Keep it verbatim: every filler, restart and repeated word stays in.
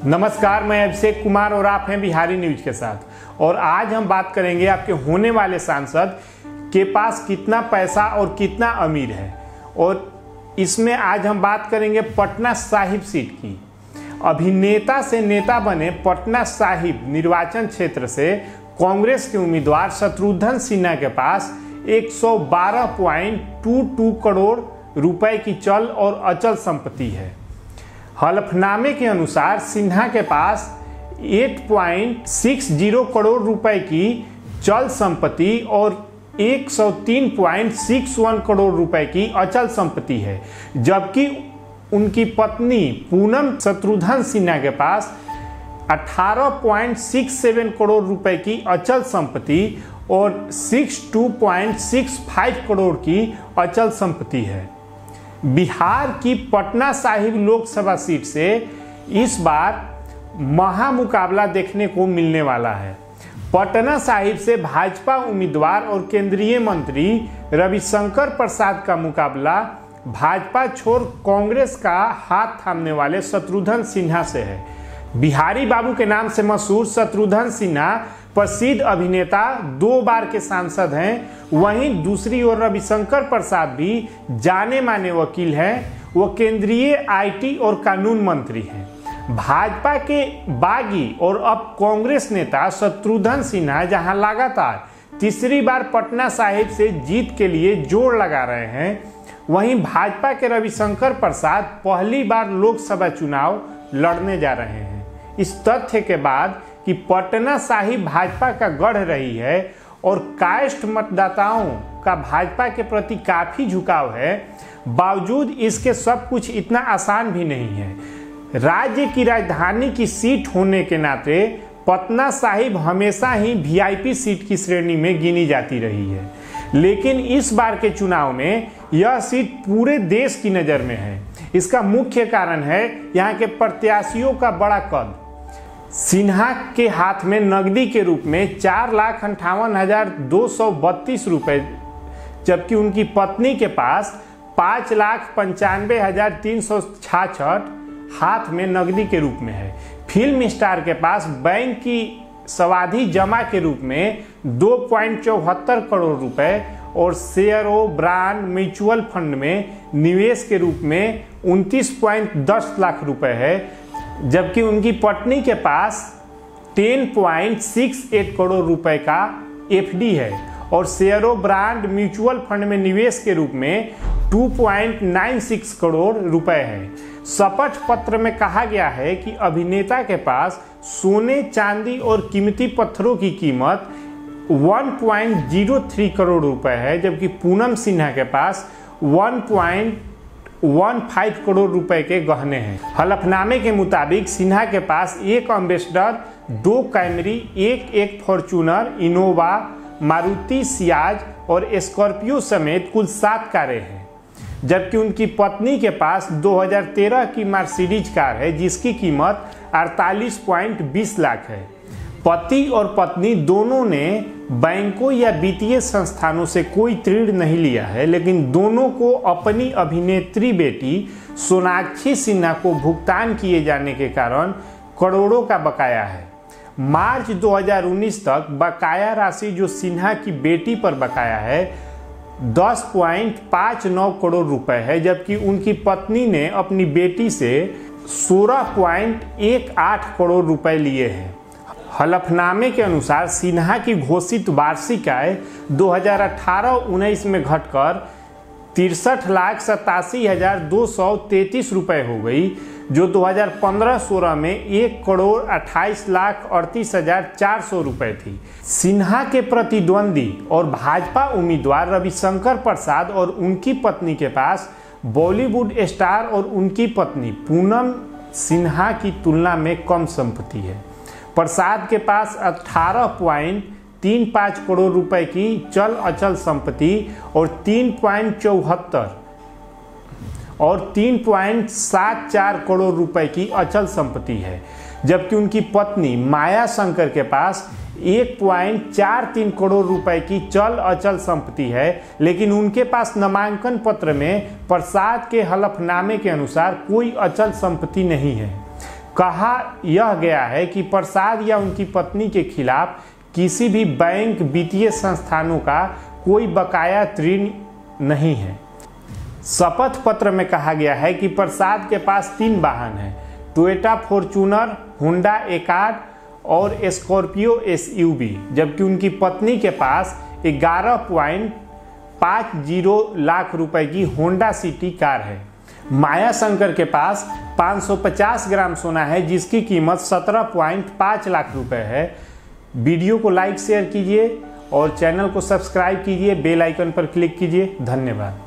नमस्कार, मैं अभिषेक कुमार और आप हैं बिहारी न्यूज के साथ। और आज हम बात करेंगे आपके होने वाले सांसद के पास कितना पैसा और कितना अमीर है। और इसमें आज हम बात करेंगे पटना साहिब सीट की। अभिनेता से नेता बने पटना साहिब निर्वाचन क्षेत्र से कांग्रेस के उम्मीदवार शत्रुघ्न सिन्हा के पास एक सौ बारह पॉइंट दो दो करोड़ रुपए की चल और अचल संपत्ति है। हलफनामे के अनुसार सिन्हा के पास आठ पॉइंट छह शून्य करोड़ रुपए की चल संपत्ति और एक सौ तीन पॉइंट छह एक करोड़ रुपए की अचल संपत्ति है, जबकि उनकी पत्नी पूनम शत्रुघ्न सिन्हा के पास अठारह पॉइंट छह सात करोड़ रुपए की अचल संपत्ति और बासठ पॉइंट छह पाँच करोड़ की अचल संपत्ति है। बिहार की पटना साहिब लोकसभा सीट से इस बार महामुकाबला देखने को मिलने वाला है। पटना साहिब से भाजपा उम्मीदवार और केंद्रीय मंत्री रविशंकर प्रसाद का मुकाबला भाजपा छोड़ कांग्रेस का हाथ थामने वाले शत्रुघ्न सिन्हा से है। बिहारी बाबू के नाम से मशहूर शत्रुघ्न सिन्हा प्रसिद्ध अभिनेता, दो बार के सांसद हैं। वहीं दूसरी ओर रविशंकर प्रसाद भी जाने माने वकील हैं। वो केंद्रीय आईटी और कानून मंत्री हैं। भाजपा के बागी और अब कांग्रेस नेता शत्रुघ्न सिन्हा जहां लगातार तीसरी बार पटना साहिब से जीत के लिए जोर लगा रहे हैं, वहीं भाजपा के रविशंकर प्रसाद पहली बार लोकसभा चुनाव लड़ने जा रहे हैं। इस तथ्य के बाद कि पटना साहिब भाजपा का गढ़ रही है और कायस्थ मतदाताओं का भाजपा के प्रति काफी झुकाव है, बावजूद इसके सब कुछ इतना आसान भी नहीं है। राज्य की राजधानी की सीट होने के नाते पटना साहिब हमेशा ही वीआईपी सीट की श्रेणी में गिनी जाती रही है, लेकिन इस बार के चुनाव में यह सीट पूरे देश की नज़र में है। इसका मुख्य कारण है यहाँ के प्रत्याशियों का बड़ा कद। सिन्हा के हाथ में नकदी के रूप में चार लाख अंठावन हजार दो सौ बत्तीस रुपये, जबकि उनकी पत्नी के पास पाँच लाख पंचानवे हजार तीन सौ छाछठ हाथ में नकदी के रूप में है। फिल्म स्टार के पास बैंक की सावधि जमा के रूप में दो पॉइंट चौहत्तर करोड़ रुपए और शेयरों, ब्रांड, म्यूचुअल फंड में निवेश के रूप में उनतीस पॉइंट दस लाख रुपए है, जबकि उनकी पत्नी के पास दस पॉइंट छह आठ करोड़ रुपए का एफडी है और शेयरों, ब्रांड, म्यूचुअल फंड में निवेश के रूप में दो पॉइंट नौ छह करोड़ रुपए है। शपथ पत्र में कहा गया है कि अभिनेता के पास सोने, चांदी और कीमती पत्थरों की कीमत एक पॉइंट शून्य तीन करोड़ रुपए है, जबकि पूनम सिन्हा के पास एक पॉइंट पंद्रह करोड़ रुपए के गहने हैं। हलफनामे के मुताबिक सिन्हा के पास एक एम्बेसडर, दो कैमरी, एक एक फॉर्च्यूनर, इनोवा, मारुति सियाज और स्कॉर्पियो समेत कुल सात कारें हैं, जबकि उनकी पत्नी के पास दो हज़ार तेरह की मर्सिडीज कार है जिसकी कीमत अड़तालीस पॉइंट बीस लाख है। पति और पत्नी दोनों ने बैंकों या वित्तीय संस्थानों से कोई ऋण नहीं लिया है, लेकिन दोनों को अपनी अभिनेत्री बेटी सोनाक्षी सिन्हा को भुगतान किए जाने के कारण करोड़ों का बकाया है। मार्च दो हज़ार उन्नीस तक बकाया राशि जो सिन्हा की बेटी पर बकाया है दस पॉइंट पाँच नौ करोड़ रुपए है, जबकि उनकी पत्नी ने अपनी बेटी से सोलह पॉइंट एक आठ करोड़ रुपए लिए हैं। हलफनामे के अनुसार सिन्हा की घोषित वार्षिक आय दो हज़ार अठारह उन्नीस में घटकर तिरसठ लाख सतासी हजार दो सौ तैंतीस रुपये हो गई, जो दो हज़ार पंद्रह सोलह में एक करोड़ अट्ठाईस लाख अड़तीस हजार चार सौ रुपये थी। सिन्हा के प्रतिद्वंदी और भाजपा उम्मीदवार रविशंकर प्रसाद और उनकी पत्नी के पास बॉलीवुड स्टार और उनकी पत्नी पूनम सिन्हा की तुलना में कम संपत्ति है। प्रसाद के पास अठारह पॉइंट तीन पाँच करोड़ रुपए की चल अचल संपत्ति और तीन पॉइंट चौहत्तर और तीन पॉइंट सात चार करोड़ रुपए की अचल संपत्ति है, जबकि उनकी पत्नी माया शंकर के पास एक पॉइंट चार तीन करोड़ रुपए की चल अचल संपत्ति है, लेकिन उनके पास नामांकन पत्र में प्रसाद के हलफनामे के अनुसार कोई अचल संपत्ति नहीं है। कहा यह गया है कि प्रसाद या उनकी पत्नी के खिलाफ किसी भी बैंक वित्तीय संस्थानों का कोई बकाया ऋण नहीं है। शपथ पत्र में कहा गया है कि प्रसाद के पास तीन वाहन हैं, टोयोटा फॉर्च्यूनर, होंडा एकार्ड और स्कॉर्पियो एसयूवी, जबकि उनकी पत्नी के पास ग्यारह पॉइंट पाँच जीरो लाख रुपए की होंडा सिटी कार है। माया शंकर के पास पाँच सौ पचास ग्राम सोना है जिसकी कीमत सत्रह पॉइंट पाँच लाख रुपए है। वीडियो को लाइक शेयर कीजिए और चैनल को सब्सक्राइब कीजिए, बेल आइकन पर क्लिक कीजिए। धन्यवाद।